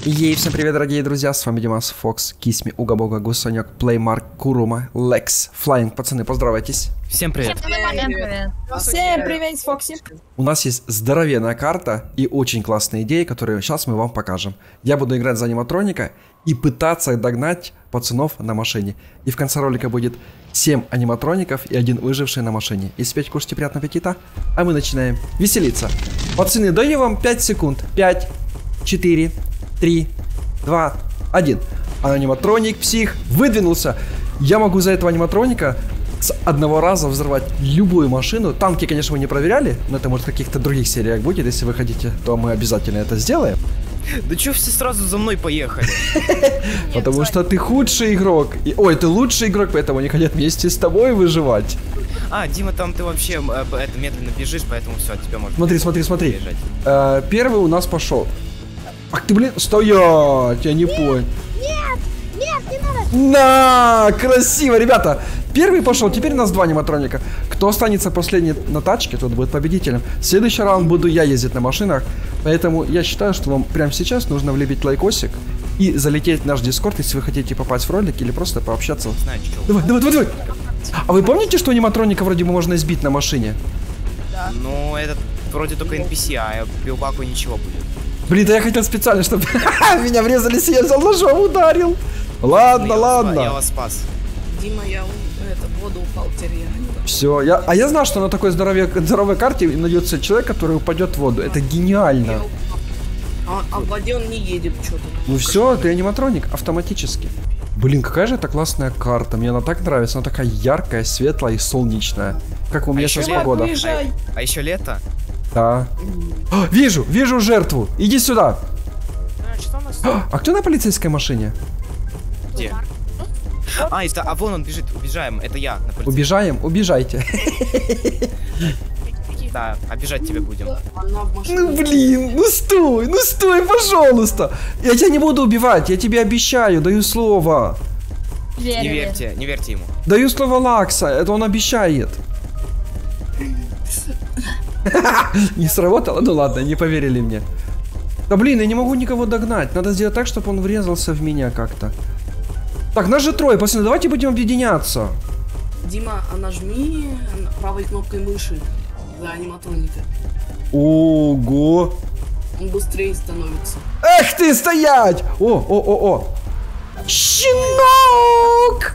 Ей, всем привет, дорогие друзья, с вами Димас, Фокс, Кисми, Угабога, Гусанек, Плеймарк, Курума, Лекс, Флайинг. Пацаны, поздравайтесь. Всем привет. Всем привет, Фокси. У нас есть здоровенная карта и очень классные идеи, которые сейчас мы вам покажем. Я буду играть за аниматроника и пытаться догнать пацанов на машине. И в конце ролика будет 7 аниматроников и 1 выживший на машине. Если пить, кушайте, приятного аппетита. А мы начинаем веселиться. Пацаны, даю вам 5 секунд. 5, 4, 3, 2, 1. Аниматроник, псих, выдвинулся. Я могу за этого аниматроника с одного раза взорвать любую машину. Танки, конечно, мы не проверяли, но это может в каких-то других сериях будет. Если вы хотите, то мы обязательно это сделаем. Да чё все сразу за мной поехали? Потому что ты худший игрок. Ой, ты лучший игрок, поэтому они хотят вместе с тобой выживать. А, Дима, там ты вообще это медленно бежишь, поэтому все, от тебя можно. Смотри. Первый у нас пошел. Ах ты, блин, стоять, я не понял. Нет, не надо. На, красиво, ребята. Первый пошел, теперь у нас 2 аниматроника. Кто останется последний на тачке, тот будет победителем. В следующий раунд буду я ездить на машинах. Поэтому я считаю, что вам прямо сейчас нужно влепить лайкосик и залететь в наш дискорд, если вы хотите попасть в ролик или просто пообщаться. Знаю, что. Давай. А вы помните, что аниматроника вроде бы можно избить на машине? Да. Ну, это вроде только NPC, а Билбаку ничего будет. Блин, да я хотел специально, чтобы меня врезались, и я взял ножом, ударил. Ладно. Я вас спас. Дима, я в воду упал, теперь я. Все, я знал, что на такой здоровой карте найдется человек, который упадет в воду. Это гениально. А в воде он не едет, что-то. Ну все, ты аниматроник автоматически. Блин, какая же это классная карта. Мне она так нравится. Она такая яркая, светлая и солнечная. Как у меня сейчас погода. А еще лето? Да. Вижу жертву. Иди сюда. А кто на полицейской машине? Где? А вон он бежит, убежаем, это я на полицейском. Убежаем? Убежайте. Да, обижать тебя будем. Ну блин, ну стой, пожалуйста. Я тебя не буду убивать, я тебе обещаю, даю слово. Не верьте ему. Даю слово Лакса, это он обещает. Не сработало? Ну ладно, не поверили мне. Да блин, я не могу никого догнать. Надо сделать так, чтобы он врезался в меня как-то. Так, нас же 3, пацаны, давайте будем объединяться. Дима, а нажми правой кнопкой мыши за аниматроника. Ого. Он быстрее становится. Эх ты, стоять! О! Щенок!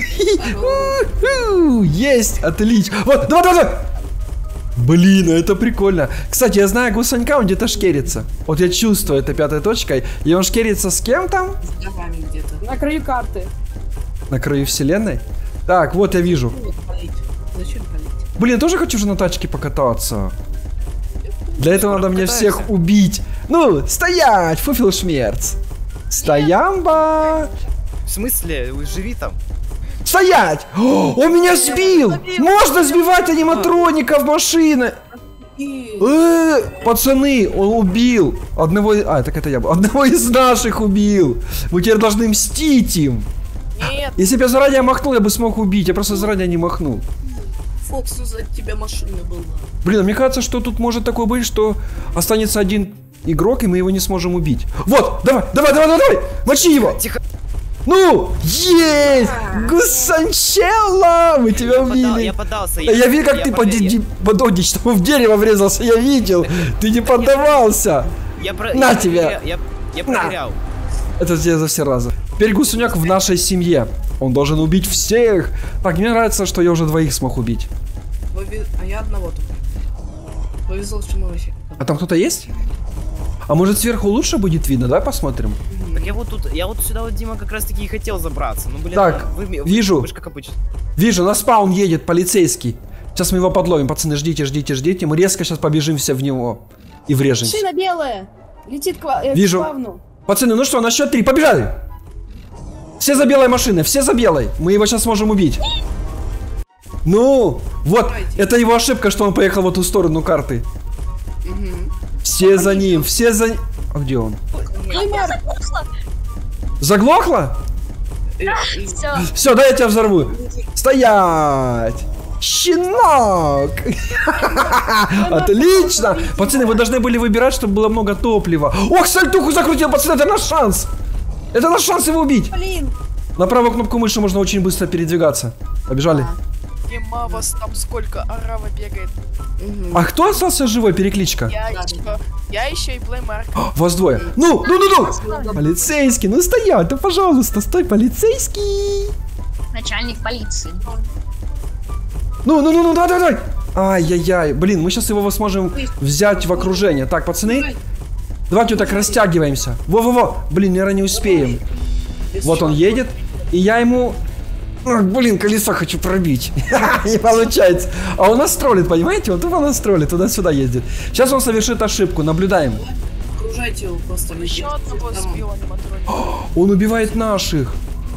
Есть, отлично. Вот, давай! Блин, это прикольно. Кстати, я знаю Гусанька, он где-то шкерится. Вот я чувствую, это 5-й точкой. И он шкерится с кем там? С горами где-то. На краю карты. На краю вселенной? Так, вот я вижу. Зачем палить? Блин, тоже хочу же на тачке покататься. Для этого надо мне всех убить. Ну, стоять, фуфелшмерц. Стоямба. В смысле? Живи там. Стоять! Он меня сбил! Можно сбивать аниматроника в машины! Пацаны, он убил одного... так это я был. Одного из наших убил! Мы теперь должны мстить им! Нет. Если бы я заранее махнул, я бы смог убить. Я просто заранее не махнул. Фокс, за тебя машина была. Блин, мне кажется, что тут может такое быть, что останется один игрок, и мы его не сможем убить. Вот, давай! Мочи его! Тихо. Ну, есть! Гусанчелло! Мы тебя убили. Я поддался. Я видел, как ты в дерево врезался, я видел. Ты не поддавался. На тебя. Я проверял. Это я за все разы. Теперь Гусуняк в нашей семье. Он должен убить всех. Так, мне нравится, что я уже 2 смог убить. А я одного только. Повезло, что мы вообще. А там кто-то есть? А может сверху лучше будет видно? Давай посмотрим. Так я вот сюда вот, Дима, как раз таки и хотел забраться. Ну, блин, так, вижу. Вы же как обычно. Вижу, на спаун едет полицейский. Сейчас мы его подловим, пацаны, ждите. Мы резко сейчас побежим все в него и врежемся. Машина белая. Летит к Вижу. спавну. Пацаны, ну что, на счет 3, побежали. Все за белой машиной, все за белой. Мы его сейчас можем убить. Ну, вот, это его ошибка, что он поехал в эту сторону карты. Все за ним, А где он? Заглохло? Все. Все, дай я тебя взорву. Стоять! Щенок! Отлично! Пацаны, вы должны были выбирать, чтобы было много топлива. Ох, сальтуху закрутил, пацаны, это наш шанс! Это наш шанс его убить! Блин. На правую кнопку мыши можно очень быстро передвигаться. Побежали. Ема вас там сколько, арава бегает. А кто остался живой? Перекличка. Я еще и Плеймарк. Вас двое. Ну! Полицейский, ну стоять, да пожалуйста, стой, полицейский. Начальник полиции. Ну, давай. Ай-яй-яй, блин, мы сейчас его сможем взять в окружение. Так, пацаны, давайте вот так растягиваемся. Во-во-во, блин, наверное, не успеем. Вот он едет, и я ему... Ах, блин, колесо хочу пробить. Не получается. А он нас троллит, понимаете? Он тупо нас троллит, туда-сюда ездит. Сейчас он совершит ошибку, наблюдаем. Окружайте его просто. Еще одного сбил аниматроника. Он убивает наших.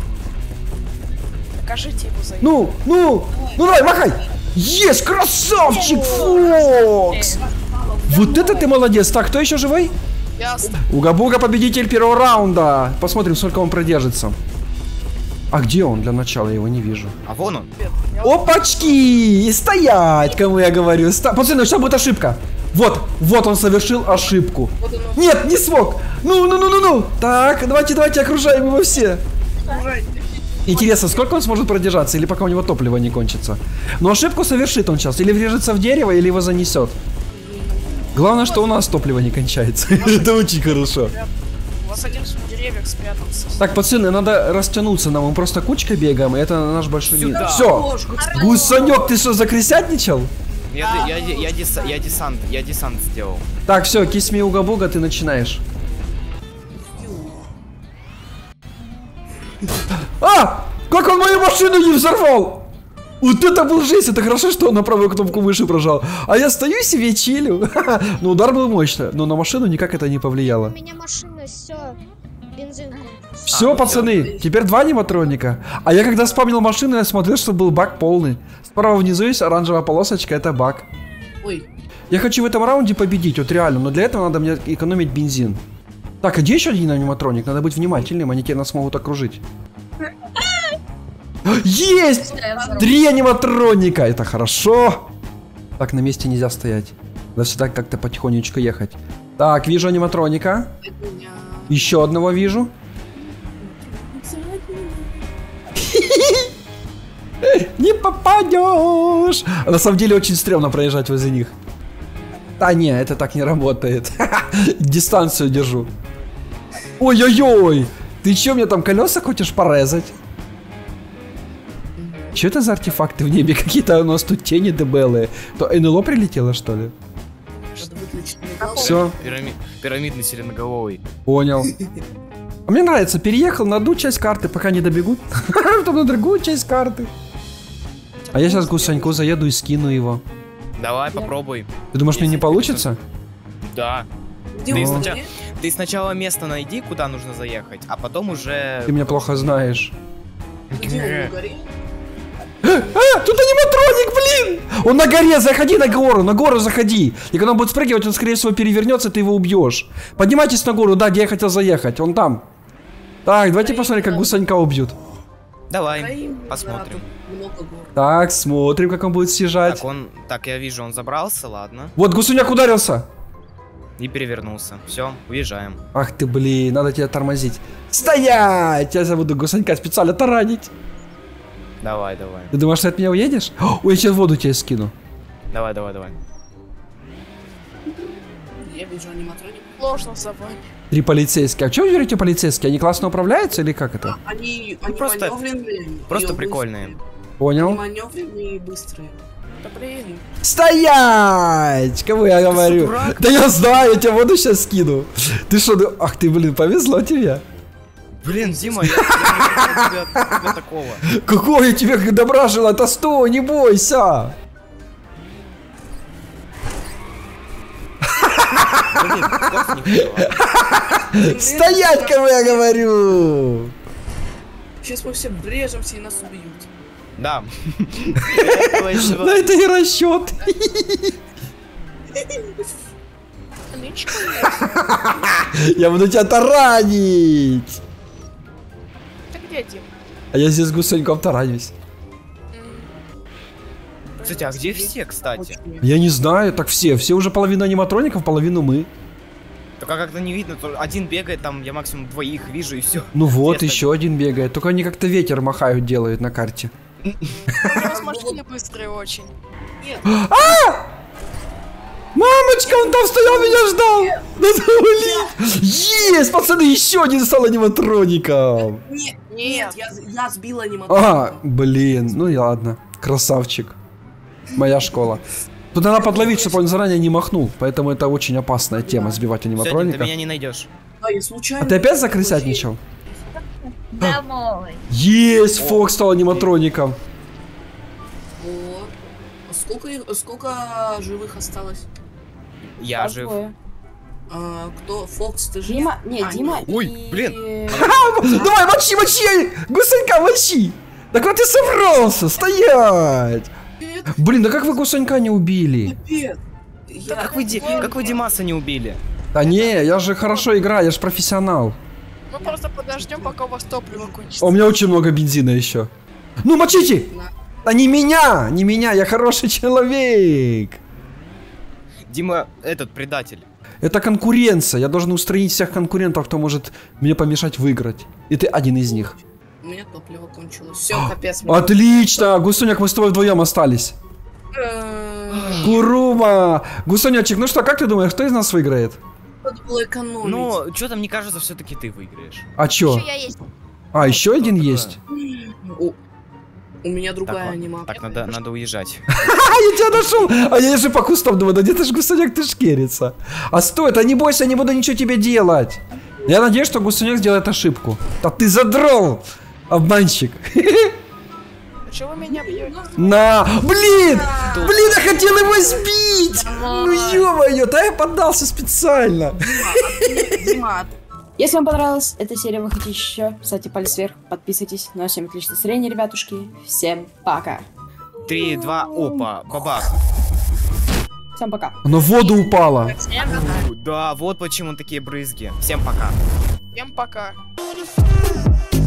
Покажите его за. Ну, давай, махай. Есть, красавчик, Фокс. Вот это ты молодец. Так, кто еще живой? Ясно. Уга-буга, победитель первого раунда. Посмотрим, сколько он продержится. А где он для начала? Я его не вижу. А вон он. Опачки! Стоять, кому я говорю. Пацаны, сейчас будет ошибка. Вот он совершил ошибку. Нет, не смог. Ну. Так, давайте, окружаем его все. Интересно, сколько он сможет продержаться, или пока у него топливо не кончится. Но ошибку совершит он сейчас. Или врежется в дерево, или его занесет. Главное, что у нас топливо не кончается. Это очень хорошо. У вас один в деревьях спрятался. Так, пацаны, надо растянуться нам. Мы просто кучкой бегаем, и это наш большой минус. Все. Все. Гусанек, ты что, закрысятничал? Я десант сделал. Так, все, кисми уга-буга, ты начинаешь. А! Как он мою машину не взорвал? Вот это был жесть, это хорошо, что он на правую кнопку мыши прожал. А я стою себе чилю. Ну, удар был мощный, но на машину никак это не повлияло. У меня машина, все. Бензин. Все, пацаны, теперь 2 аниматроника. А я когда вспомнил машину, я смотрел, что был баг полный. Справа внизу есть оранжевая полосочка, это баг. Ой. Я хочу в этом раунде победить, вот реально, но для этого надо мне экономить бензин. Так, а где еще один аниматроник? Надо быть внимательным, они теперь нас могут окружить. Есть! 3 аниматроника, это хорошо. Так, на месте нельзя стоять. Надо сюда как-то потихонечку ехать. Так, вижу аниматроника. Еще одного вижу. Не попадешь. А на самом деле очень стрёмно проезжать возле них. Да не, это так не работает. Дистанцию держу. Ой-ой-ой. Ты чё, мне там колеса хочешь порезать? Чё это за артефакты в небе? Какие-то у нас тут тени дебелые. То НЛО прилетело, что ли? Все. Пирамидный сиреноголовый. Понял. А мне нравится, переехал на одну часть карты, пока не добегут. Потом на другую часть карты. А я сейчас к Гусаньку заеду и скину его. Давай, попробуй. Ты думаешь, мне не получится? Да. Ты сначала место найди, куда нужно заехать, а потом уже... Ты меня плохо знаешь. Где он на горе? Тут аниматроник, блин! Он на горе, заходи на гору заходи. И когда он будет спрыгивать, он, скорее всего, перевернется, ты его убьешь. Поднимайтесь на гору, да, где я хотел заехать, он там. Так, давайте посмотрим, как Гусанька убьют. Давай, посмотрим. Так, смотрим, как он будет съезжать. Так, я вижу, он забрался, ладно. Вот, Гусуняк ударился. И перевернулся. Все, уезжаем. Ах ты, блин, надо тебя тормозить. Стоять! Я буду Гусанька специально таранить. Давай. Ты думаешь, ты от меня уедешь? Ой, я сейчас воду тебе скину. Давай. Я вижу аниматроник. Сложно за вами. 3 полицейские. А что вы верите полицейские? Они классно управляются или как это? Они просто- маневренные. Просто и прикольные. Они Понял? маневренные и быстрые. Да блин. Стоять! Кому я говорю? Да я знаю, я тебе воду сейчас скину. Ты что, ах ты, блин, повезло тебе. Блин, Дима, я не ожидал от тебя такого. Какое тебе добра желаю, это стой, не бойся. Блин, классно не было. Стоять, кому я говорю. Сейчас мы все врежемся и нас убьют. Да. Да это не расчет. Нычка. Я буду тебя таранить. Ты где, Дим? А я здесь с Гусаньком таранюсь. Кстати, а где все, кстати? Я не знаю, так все уже половина аниматроников, половину мы. Только как-то не видно, то один бегает, там я максимум двоих вижу и все. Ну вот, еще один бегает, только они как-то ветер махают, делают на карте. У вас машины быстрые очень. Нет, Мамочка, он там стоял, меня ждал! Да блин! Есть, пацаны, еще один стал аниматроником! нет, я сбила аниматроника. А, блин, ну и ладно, красавчик. Моя школа. Тут надо подловить, чтобы он заранее не махнул, поэтому это очень опасная тема, сбивать Всё, Дим, ты аниматроника. меня не найдешь. Да, я случайно. А ты опять закрысятничал? Домой. Есть, Фокс стал аниматроником. Вот. А сколько живых осталось? Я жив. Двое. Кто? Фокс, ты жив? Дима, не, А, Дима Ой, и... блин. Давай, мочи, гусенька, мочи! Так вот ты собрался, стоять! Нет, Блин, да как вы гусенька не убили? нет. Да как вы Димаса не убили? Да не, я же хорошо играю, я же профессионал. Мы просто подождем, пока у вас топливо кончится. А у меня очень много бензина еще. Ну, мочите! Да не меня, я хороший человек. Дима, этот предатель. Это конкуренция, я должен устранить всех конкурентов, кто может мне помешать выиграть. И ты один из них. У меня топливо кончилось. Все, капец. Отлично, Гусоняк, мы с тобой вдвоем остались. Курума! Гусонячек, ну что, как ты думаешь, кто из нас выиграет? Надо было экономить. Ну, что-то мне кажется, все-таки ты выиграешь. А чё? Еще я есть. А, еще один такое? есть? У меня Так, другая ладно, анимация. так надо уезжать. А, я тебя нашел! А я же по кустам думаю, да где ты ж, Гусоняк, ты шкерится. А стой, да не бойся, я не буду ничего тебе делать. Я надеюсь, что Гусоняк сделает ошибку. Да ты задрал, обманщик. А чего вы меня бьете? На! Блин! Блин, я хотел его сбить! Ну ё-моё, да я поддался специально. Дима, Если вам понравилась эта серия, вы хотите еще, ставьте палец вверх, подписывайтесь. Ну а всем отличного настроения, ребятушки. Всем пока. 3, 2, опа, бабах. Всем пока. Она в воду упала. Да, вот почему такие брызги. Всем пока. Всем пока.